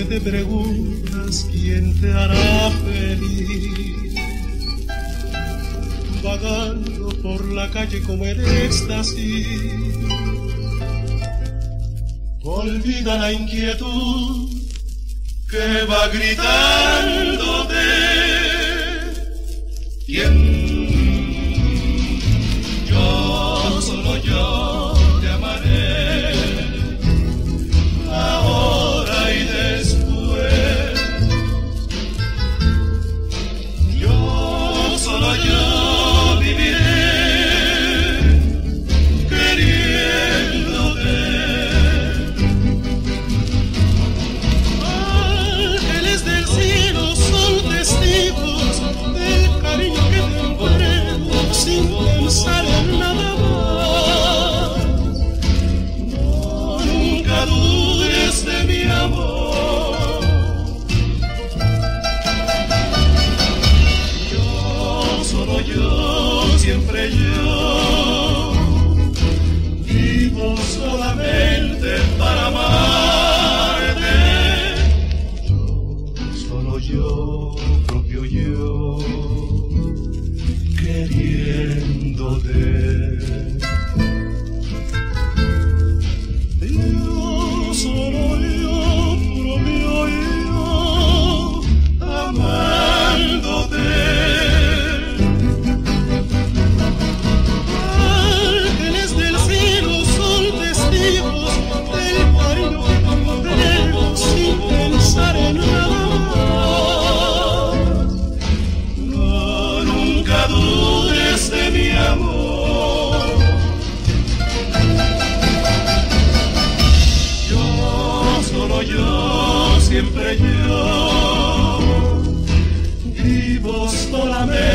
te preguntas quién te hará feliz, vagando por la calle como en éxtasis, olvida la inquietud que va gritándote. ¿Quién? Yo, solo yo te amaré, ahora y después. Yo, solo yo viviré queriéndote. Ángeles del cielo son testigos del cariño que te entrego sin pensar en nada más. No, nunca dudes de mi amor. Yo, solo yo, siempre yo, vivo solamente para amarte. Yo, solo yo, propio yo, queriéndote. Yo, solo yo, propio yo, amándote. Ángeles del cielo son testigos del cariño que te entrego sin pensar en nada más. No, nunca dudes de mi amor. Yo, solo yo, siempre yo, vivo solamente